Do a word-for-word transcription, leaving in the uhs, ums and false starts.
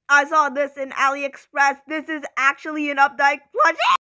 I saw this in AliExpress. This is actually an UPDIKE plush.